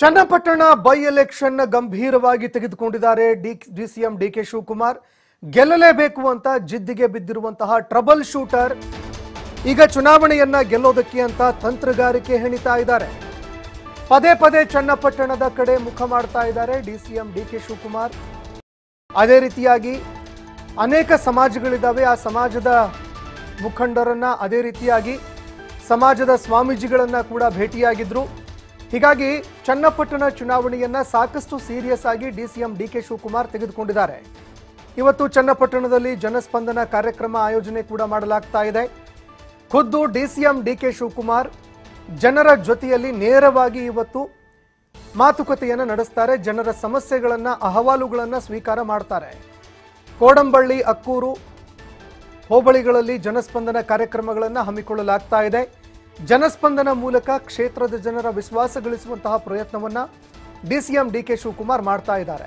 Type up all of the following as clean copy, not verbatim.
Channapatna by election ಗಂಭೀರವಾಗಿ ತೆಗೆದುಕೊಂಡಿದ್ದಾರೆ DCM DK Shivakumar. ಗೆಲ್ಲಲೇಬೇಕು ಅಂತ ಜಿದ್ದಿಗೆ ಬಿದ್ದಿರುವಂತಹ ಟ್ರಬಲ್ ಶೂಟರ್ ಈಗ ಚುನಾವಣೆಯನ್ನ ಗೆಲ್ಲೋದಕ್ಕೆ ಅಂತ ತಂತ್ರಗಾರಿಕೆ ಹೆಣಿತಾ ಇದ್ದಾರೆ. ಪದೇ ಪದೇ ಚನ್ನಪಟ್ಟಣದ ಕಡೆ ಮುಖ ಮಾಡ್ತಾ ಇದ್ದಾರೆ ಡಿಸಿಎಂ ಡಿಕೆ ಶಿವಕುಮಾರ್. ಅದೇ ರೀತಿಯಾಗಿ ಅನೇಕ ಸಮಾಜಗಳಿದ್ದಾವೆ, ಆ ಸಮಾಜದ ಮುಖಂಡರನ್ನ, ಅದೇ ರೀತಿಯಾಗಿ ಸಮಾಜದ ಸ್ವಾಮೀಜಿಗಳನ್ನ ಕೂಡ ಭೇಟಿಯಾಗಿದ್ರು. ಹೀಗಾಗಿ ಚನ್ನಪಟ್ಟಣ ಚುನಾವಣೆಯನ್ನ ಸಾಕಷ್ಟು ಸೀರಿಯಸ್ ಆಗಿ ಡಿಸಿಎಂ ಡಿಕೆ ಶಿವಕುಮಾರ್ ತೆಗೆದುಕೊಂಡಿದ್ದಾರೆ. ಇವತ್ತು ಚನ್ನಪಟ್ಟಣದಲ್ಲಿ ಜನಸ್ಪಂದನ ಕಾರ್ಯಕ್ರಮ ಆಯೋಜನೆ ಕೂಡ ಮಾಡಲಾಗ್ತಾ ಇದೆ. ಖುದ್ದು ಡಿಸಿಎಂ ಡಿಕೆ ಶಿವಕುಮಾರ್ ಜನರ ಜೊತೆಯಲ್ಲಿ ನೇರವಾಗಿ ಇವತ್ತು ಮಾತುಕತೆಯನ್ನು ನಡೆಸ್ತಾರೆ. ಜನರ ಸಮಸ್ಯೆಗಳನ್ನ, ಅಹವಾಲುಗಳನ್ನ ಸ್ವೀಕಾರ ಮಾಡ್ತಾರೆ. ಕೋಡಂಬಳ್ಳಿ, ಅಕ್ಕೂರು ಹೋಬಳಿಗಳಲ್ಲಿ ಜನಸ್ಪಂದನ ಕಾರ್ಯಕ್ರಮಗಳನ್ನು ಹಮ್ಮಿಕೊಳ್ಳಲಾಗ್ತಾ ಇದೆ. ಜನಸ್ಪಂದನ ಮೂಲಕ ಕ್ಷೇತ್ರದ ಜನರ ವಿಶ್ವಾಸ ಗಳಿಸುವಂತಹ ಪ್ರಯತ್ನವನ್ನ ಡಿಸಿಎಂ ಡಿಕೆ ಶಿವಕುಮಾರ್ ಮಾಡ್ತಾ ಇದ್ದಾರೆ.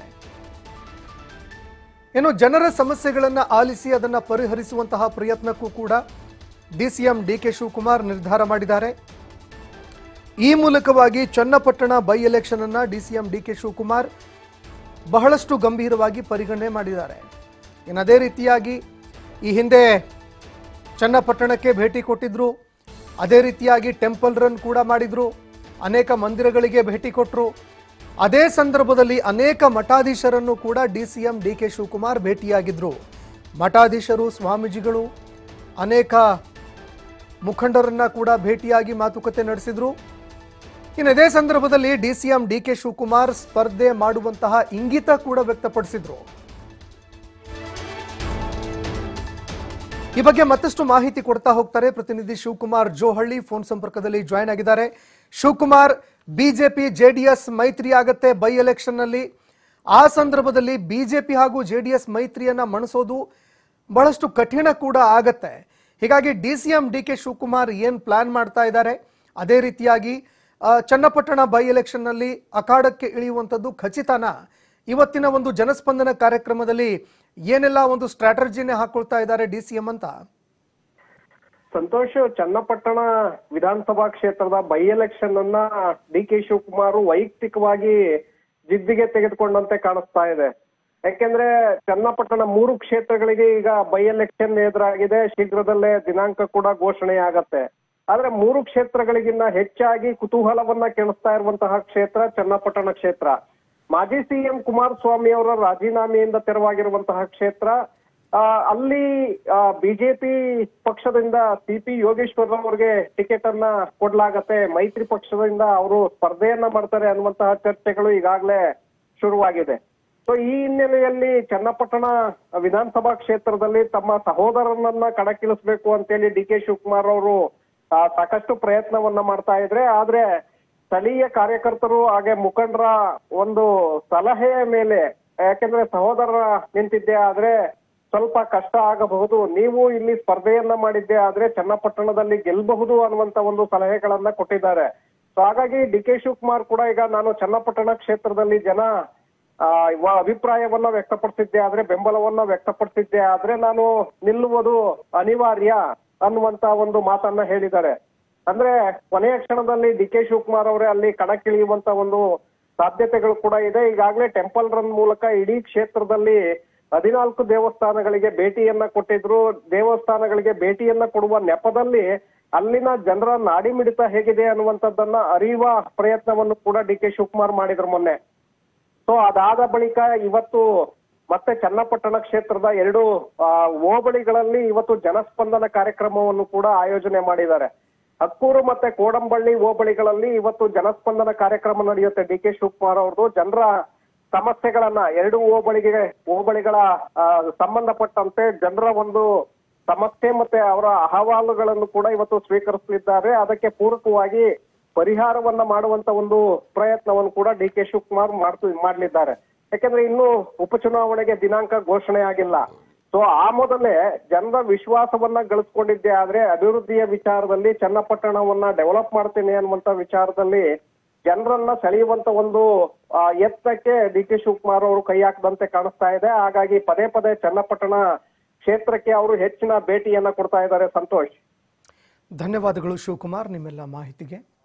ಇನ್ನು ಜನರ ಸಮಸ್ಯೆಗಳನ್ನು ಆಲಿಸಿ ಅದನ್ನು ಪರಿಹರಿಸುವಂತಹ ಪ್ರಯತ್ನಕ್ಕೂ ಕೂಡ ಡಿಸಿಎಂ ಡಿಕೆ ಶಿವಕುಮಾರ್ ನಿರ್ಧಾರ ಮಾಡಿದ್ದಾರೆ. ಈ ಮೂಲಕವಾಗಿ ಚನ್ನಪಟ್ಟಣ ಬೈ ಎಲೆಕ್ಷನ್ ಅನ್ನ ಡಿಸಿಎಂ ಡಿಕೆ ಶಿವಕುಮಾರ್ ಬಹಳಷ್ಟು ಗಂಭೀರವಾಗಿ ಪರಿಗಣನೆ ಮಾಡಿದ್ದಾರೆ. ಇನ್ನು ಅದೇ ರೀತಿಯಾಗಿ ಈ ಹಿಂದೆ ಚನ್ನಪಟ್ಟಣಕ್ಕೆ ಭೇಟಿ ಕೊಟ್ಟಿದ್ರು. ಅದೇ ರೀತಿಯಾಗಿ ಟೆಂಪಲ್ ರನ್ ಕೂಡ ಮಾಡಿದ್ರು. ಅನೇಕ ಮಂದಿರಗಳಿಗೆ ಭೇಟಿ ಕೊಟ್ಟರು. ಅದೇ ಸಂದರ್ಭದಲ್ಲಿ ಅನೇಕ ಮಠಾಧೀಶರನ್ನು ಕೂಡ ಡಿಸಿಎಂ ಡಿಕೆ ಶಿವಕುಮಾರ್ ಭೇಟಿಯಾಗಿದ್ರು. ಮಠಾಧೀಶರು, ಸ್ವಾಮೀಜಿಗಳು, ಅನೇಕ ಮುಖಂಡರನ್ನ ಕೂಡ ಭೇಟಿಯಾಗಿ ಮಾತುಕತೆ ನಡೆಸಿದ್ರು. ಇನ್ನು ಇದೇ ಸಂದರ್ಭದಲ್ಲಿ ಡಿಸಿಎಂ ಡಿಕೆ ಶಿವಕುಮಾರ್ ಸ್ಪರ್ಧೆ ಮಾಡುವಂತಹ ಇಂಗಿತ ಕೂಡ ವ್ಯಕ್ತಪಡಿಸಿದ್ರು. ಈ ಬಗ್ಗೆ ಮತ್ತಷ್ಟು ಮಾಹಿತಿ ಕೊಡ್ತಾ ಹೋಗ್ತಾರೆ ಪ್ರತಿನಿಧಿ ಶಿವಕುಮಾರ್ ಜೋಹಳ್ಳಿ, ಫೋನ್ ಸಂಪರ್ಕದಲ್ಲಿ ಜಾಯ್ನ್ ಆಗಿದ್ದಾರೆ. ಶಿವಕುಮಾರ್, ಬಿಜೆಪಿ ಜೆಡಿಎಸ್ ಮೈತ್ರಿ ಆಗತ್ತೆ ಬೈ ಎಲೆಕ್ಷನ್ ನಲ್ಲಿ. ಆ ಸಂದರ್ಭದಲ್ಲಿ ಬಿಜೆಪಿ ಹಾಗೂ ಜೆಡಿಎಸ್ ಮೈತ್ರಿಯನ್ನ ಮಣಿಸೋದು ಬಹಳಷ್ಟು ಕಠಿಣ ಕೂಡ ಆಗತ್ತೆ. ಹೀಗಾಗಿ ಡಿಸಿಎಂ ಡಿಕೆ ಶಿವಕುಮಾರ್ ಏನ್ ಪ್ಲಾನ್ ಮಾಡ್ತಾ ಇದ್ದಾರೆ, ಅದೇ ರೀತಿಯಾಗಿ ಚನ್ನಪಟ್ಟಣ ಬೈ ಎಲೆಕ್ಷನ್ ನಲ್ಲಿ ಅಖಾಡಕ್ಕೆ ಇಳಿಯುವಂಥದ್ದು ಖಚಿತನಾ? ಇವತ್ತಿನ ಒಂದು ಜನಸ್ಪಂದನ ಕಾರ್ಯಕ್ರಮದಲ್ಲಿ ಏನೆಲ್ಲ ಒಂದು ಸ್ಟ್ರಾಟಜಿನೇ ಹಾಕೊಳ್ತಾ ಇದ್ದಾರೆ ಡಿಸಿಎಂ ಅಂತ? ಸಂತೋಷ್, ಚನ್ನಪಟ್ಟಣ ವಿಧಾನಸಭಾ ಕ್ಷೇತ್ರದ ಬೈ ಎಲೆಕ್ಷನ್ ಅನ್ನ ಡಿಕೆ ಶಿವಕುಮಾರ್ ವೈಯಕ್ತಿಕವಾಗಿ ಜಿದ್ದಿಗೆ ತೆಗೆದುಕೊಂಡಂತೆ ಕಾಣಿಸ್ತಾ ಇದೆ. ಯಾಕೆಂದ್ರೆ ಚನ್ನಪಟ್ಟಣ 3 ಕ್ಷೇತ್ರಗಳಿಗೆ ಈಗ ಬೈ ಎಲೆಕ್ಷನ್ ಎದುರಾಗಿದೆ. ಶೀಘ್ರದಲ್ಲೇ ದಿನಾಂಕ ಕೂಡ ಘೋಷಣೆ ಆಗತ್ತೆ. ಆದ್ರೆ 3 ಕ್ಷೇತ್ರಗಳಿಗಿನ್ನ ಹೆಚ್ಚಾಗಿ ಕುತೂಹಲವನ್ನ ಕೆಣಿಸ್ತಾ ಇರುವಂತಹ ಕ್ಷೇತ್ರ ಚನ್ನಪಟ್ಟಣ ಕ್ಷೇತ್ರ. ಮಾಜಿ ಸಿಎಂ ಕುಮಾರಸ್ವಾಮಿ ಅವರ ರಾಜೀನಾಮೆಯಿಂದ ತೆರವಾಗಿರುವಂತಹ ಕ್ಷೇತ್ರ. ಅಲ್ಲಿ ಬಿಜೆಪಿ ಪಕ್ಷದಿಂದ ಸಿಪಿ ಯೋಗೇಶ್ವರ್ ಅವರಿಗೆ ಟಿಕೆಟ್ ಅನ್ನ ಕೊಡ್ಲಾಗತ್ತೆ, ಮೈತ್ರಿ ಪಕ್ಷದಿಂದ ಅವರು ಸ್ಪರ್ಧೆಯನ್ನ ಮಾಡ್ತಾರೆ ಅನ್ನುವಂತಹ ಚರ್ಚೆಗಳು ಈಗಾಗಲೇ ಶುರುವಾಗಿದೆ. ಸೊ ಈ ಹಿನ್ನೆಲೆಯಲ್ಲಿ ಚನ್ನಪಟ್ಟಣ ವಿಧಾನಸಭಾ ಕ್ಷೇತ್ರದಲ್ಲಿ ತಮ್ಮ ಸಹೋದರನನ್ನ ಕಣಕ್ಕಿಳಿಸ್ಬೇಕು ಅಂತೇಳಿ ಡಿಕೆ ಶಿವಕುಮಾರ್ ಅವರು ಸಾಕಷ್ಟು ಪ್ರಯತ್ನವನ್ನ ಮಾಡ್ತಾ ಇದ್ರೆ, ಆದ್ರೆ ಸ್ಥಳೀಯ ಕಾರ್ಯಕರ್ತರು ಹಾಗೆ ಮುಖಂಡರ ಒಂದು ಸಲಹೆಯ ಮೇಲೆ, ಯಾಕೆಂದ್ರೆ ಸಹೋದರ ನಿಂತಿದ್ದೆ ಆದ್ರೆ ಸ್ವಲ್ಪ ಕಷ್ಟ ಆಗಬಹುದು, ನೀವು ಇಲ್ಲಿ ಸ್ಪರ್ಧೆಯನ್ನ ಮಾಡಿದ್ದೆ ಆದ್ರೆ ಚನ್ನಪಟ್ಟಣದಲ್ಲಿ ಗೆಲ್ಲಬಹುದು ಅನ್ನುವಂತ ಒಂದು ಸಲಹೆಗಳನ್ನ ಕೊಟ್ಟಿದ್ದಾರೆ. ಸೊ ಹಾಗಾಗಿ ಡಿಕೆ ಶಿವಕುಮಾರ್ ಕೂಡ ಈಗ ನಾನು ಚನ್ನಪಟ್ಟಣ ಕ್ಷೇತ್ರದಲ್ಲಿ ಜನ ಅಭಿಪ್ರಾಯವನ್ನ ವ್ಯಕ್ತಪಡಿಸಿದ್ದೆ ಆದ್ರೆ, ಬೆಂಬಲವನ್ನ ವ್ಯಕ್ತಪಡಿಸಿದ್ದೆ ಆದ್ರೆ ನಾನು ನಿಲ್ಲುವುದು ಅನಿವಾರ್ಯ ಅನ್ನುವಂತ ಒಂದು ಮಾತನ್ನ ಹೇಳಿದ್ದಾರೆ. ಅಂದ್ರೆ ಕೊನೆಯ ಕ್ಷಣದಲ್ಲಿ ಡಿಕೆ ಶಿವಕುಮಾರ್ ಅವರೇ ಅಲ್ಲಿ ಕಣಕ್ಕಿಳಿಯುವಂತ ಒಂದು ಸಾಧ್ಯತೆಗಳು ಕೂಡ ಇದೆ. ಈಗಾಗಲೇ ಟೆಂಪಲ್ ರನ್ ಮೂಲಕ ಇಡೀ ಕ್ಷೇತ್ರದಲ್ಲಿ 14 ದೇವಸ್ಥಾನಗಳಿಗೆ ಭೇಟಿಯನ್ನ ಕೊಟ್ಟಿದ್ರು. ದೇವಸ್ಥಾನಗಳಿಗೆ ಭೇಟಿಯನ್ನ ಕೊಡುವ ನೆಪದಲ್ಲಿ ಅಲ್ಲಿನ ಜನರ ನಾಡಿ ಮಿಡಿತ ಹೇಗಿದೆ ಅನ್ನುವಂಥದ್ದನ್ನ ಅರಿಯುವ ಪ್ರಯತ್ನವನ್ನು ಕೂಡ ಡಿಕೆ ಶಿವಕುಮಾರ್ ಮಾಡಿದ್ರು ಮೊನ್ನೆ. ಸೊ ಅದಾದ ಬಳಿಕ ಇವತ್ತು ಮತ್ತೆ ಚನ್ನಪಟ್ಟಣ ಕ್ಷೇತ್ರದ 2 ಹೋಬಳಿಗಳಲ್ಲಿ ಇವತ್ತು ಜನಸ್ಪಂದನ ಕಾರ್ಯಕ್ರಮವನ್ನು ಕೂಡ ಆಯೋಜನೆ ಮಾಡಿದ್ದಾರೆ. ಅಕ್ಕೂರು ಮತ್ತೆ ಕೋಡಂಬಳ್ಳಿ ಹೋಬಳಿಗಳಲ್ಲಿ ಇವತ್ತು ಜನಸ್ಪಂದನ ಕಾರ್ಯಕ್ರಮ ನಡೆಯುತ್ತೆ. ಡಿಕೆ ಶಿವಕುಮಾರ್ ಅವ್ರದ್ದು ಜನರ ಸಮಸ್ಯೆಗಳನ್ನ 2 ಹೋಬಳಿಗಳ ಸಂಬಂಧಪಟ್ಟಂತೆ ಜನರ ಒಂದು ಸಮಸ್ಯೆ ಮತ್ತೆ ಅವರ ಅಹವಾಲುಗಳನ್ನು ಕೂಡ ಇವತ್ತು ಸ್ವೀಕರಿಸಲಿದ್ದಾರೆ. ಅದಕ್ಕೆ ಪೂರಕವಾಗಿ ಪರಿಹಾರವನ್ನ ಮಾಡುವಂತ ಒಂದು ಪ್ರಯತ್ನವನ್ನು ಕೂಡ ಡಿಕೆ ಶಿವಕುಮಾರ್ ಮಾಡ್ಲಿದ್ದಾರೆ. ಯಾಕಂದ್ರೆ ಇನ್ನು ಉಪಚುನಾವಣೆಗೆ ದಿನಾಂಕ ಘೋಷಣೆ ಆಗಿಲ್ಲ. ಸೊ ಆ ಮೊದಲೇ ಜನರ ವಿಶ್ವಾಸವನ್ನ ಗಳಿಸ್ಕೊಂಡಿದ್ದೆ ಆದ್ರೆ ಅಭಿವೃದ್ಧಿಯ ವಿಚಾರದಲ್ಲಿ ಚನ್ನಪಟ್ಟಣವನ್ನ ಡೆವಲಪ್ ಮಾಡ್ತೇನೆ ಅನ್ನುವಂತ ವಿಚಾರದಲ್ಲಿ ಜನರನ್ನ ಸೆಳೆಯುವಂತ ಒಂದು ಯತ್ನಕ್ಕೆ ಡಿಕೆ ಶಿವಕುಮಾರ್ ಅವರು ಕೈ ಹಾಕದಂತೆ ಕಾಣಿಸ್ತಾ ಇದೆ. ಹಾಗಾಗಿ ಪದೇ ಪದೇ ಚನ್ನಪಟ್ಟಣ ಕ್ಷೇತ್ರಕ್ಕೆ ಅವರು ಹೆಚ್ಚಿನ ಭೇಟಿಯನ್ನ ಕೊಡ್ತಾ ಇದ್ದಾರೆ. ಸಂತೋಷ್, ಧನ್ಯವಾದಗಳು ಶಿವಕುಮಾರ್ ನಿಮ್ಮೆಲ್ಲ ಮಾಹಿತಿಗೆ.